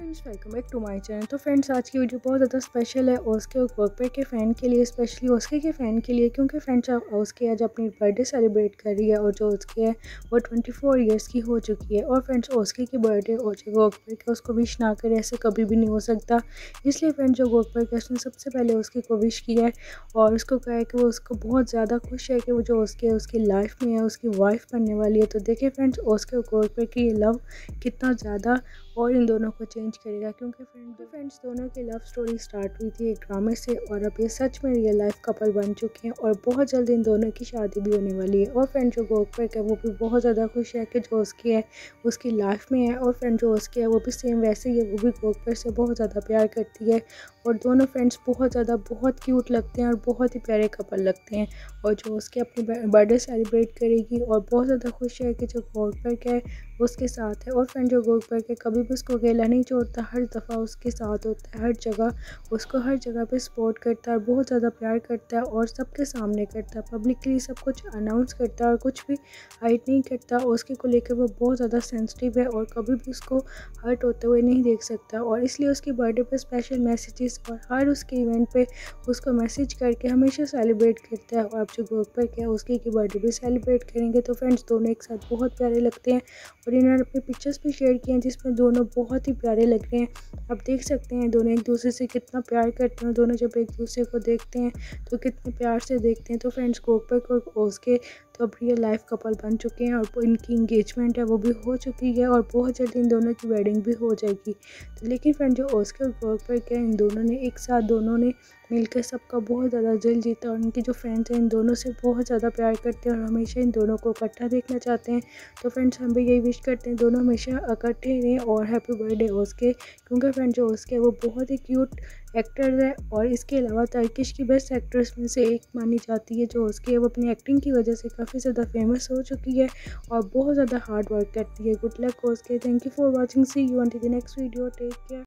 Friends, welcome back to my channel. तो friends, आज की वीडियो बहुत ज़्यादा स्पेशल है ओस्के और वर्कपेड के फ़ैन के लिए, स्पेशली ओस्के के फ़ैन के लिए, क्योंकि फ्रेंड्स ओस्के आज अपनी बर्थडे सेलिब्रेट कर रही है और जो ओस्के है वो 24 ईयर्स की हो चुकी है। और फ्रेंड्स, ओस्के की बर्थडे और जो वर्कपेड का उसको विश ना करे ऐसे कभी भी नहीं हो सकता। इसलिए फ्रेंड्स, जो वर्कपेड का उसने सबसे पहले ओस्के को विश किया है और उसको कहा है कि वो उसको बहुत ज़्यादा खुश है कि वो जो ओस्के है उसकी लाइफ में है, उसकी वाइफ बनने वाली है। तो देखिए फ्रेंड्स, ओस्के और वर्कपेड की ये लव कितना ज़्यादा और इन दोनों को चेंज करेगा, क्योंकि फ्रेंड्स दोनों की लव स्टोरी स्टार्ट हुई थी एक ड्रामे से और अब ये सच में रियल लाइफ कपल बन चुके हैं और बहुत जल्द इन दोनों की शादी भी होने वाली है। और फ्रेंड जो वर्कपेड है वो भी बहुत ज़्यादा खुश है कि जो उसकी है उसकी लाइफ में है। और फ्रेंड जो उसकी है वो भी सेम वैसे ही है, वो भी वर्कपेड से बहुत ज़्यादा प्यार करती है और दोनों फ्रेंड्स बहुत क्यूट लगते हैं और बहुत ही प्यारे कपल लगते हैं। और जो उसके अपनी बर्थडे सेलिब्रेट करेगी और बहुत ज़्यादा खुश है कि जो वर्कपेड है उसके साथ है। और फ्रेंड जो वर्कपेड है कभी भी उसको अकेला नहीं छोड़ता, हर दफ़ा उसके साथ होता है, हर जगह उसको हर जगह पे सपोर्ट करता है, बहुत ज़्यादा प्यार करता है और सबके सामने करता है, पब्लिकली सब कुछ अनाउंस करता है और कुछ भी हाइड नहीं करता। उसके को लेकर वो बहुत ज़्यादा सेंसिटिव है और कभी भी उसको हर्ट होते हुए नहीं देख सकता और इसलिए उसकी बर्थडे पे स्पेशल मैसेजेस और हर उसके इवेंट पे उसको मैसेज करके हमेशा सेलिब्रेट करता है। और अब जो वर्कपेड है उसकी की बर्थडे भी सेलिब्रेट करेंगे। तो फ्रेंड्स दोनों एक साथ बहुत प्यारे लगते हैं और इन्होंने अपने पिक्चर्स भी शेयर किए हैं जिसमें दोनों बहुत ही प्यारे लग रहे हैं। आप देख सकते हैं दोनों एक दूसरे से कितना प्यार करते हैं, दोनों जब एक दूसरे को देखते हैं तो कितने प्यार से देखते हैं। तो फ्रेंड्स वर्कपेड और ओस्के तो अब रियल लाइफ कपल बन चुके हैं और इनकी इंगेजमेंट है वो भी हो चुकी है और बहुत जल्द इन दोनों की वेडिंग भी हो जाएगी। तो लेकिन फ्रेंड जो ओस्के और वर्कपेड है इन दोनों ने एक साथ दोनों ने मिलकर सबका बहुत ज़्यादा दिल जीता और उनके जो फ्रेंड्स हैं इन दोनों से बहुत ज़्यादा प्यार करते हैं और हमेशा इन दोनों को इकट्ठा देखना चाहते हैं। तो फ्रेंड्स हम भी यही विश करते हैं दोनों हमेशा इकट्ठे रहें और हैप्पी बर्थडे ओस्के, क्योंकि फ्रेंड जो ओस्के है वो बहुत ही क्यूट एक्टर है और इसके अलावा टर्किश की बेस्ट एक्ट्रेस में से एक मानी जाती है। जो ओस्के है वो अपनी एक्टिंग की वजह से काफ़ी ज़्यादा फेमस हो चुकी है और बहुत ज़्यादा हार्ड वर्क करती है। Good luck okay, thank you for watching, see you on the next video, take care.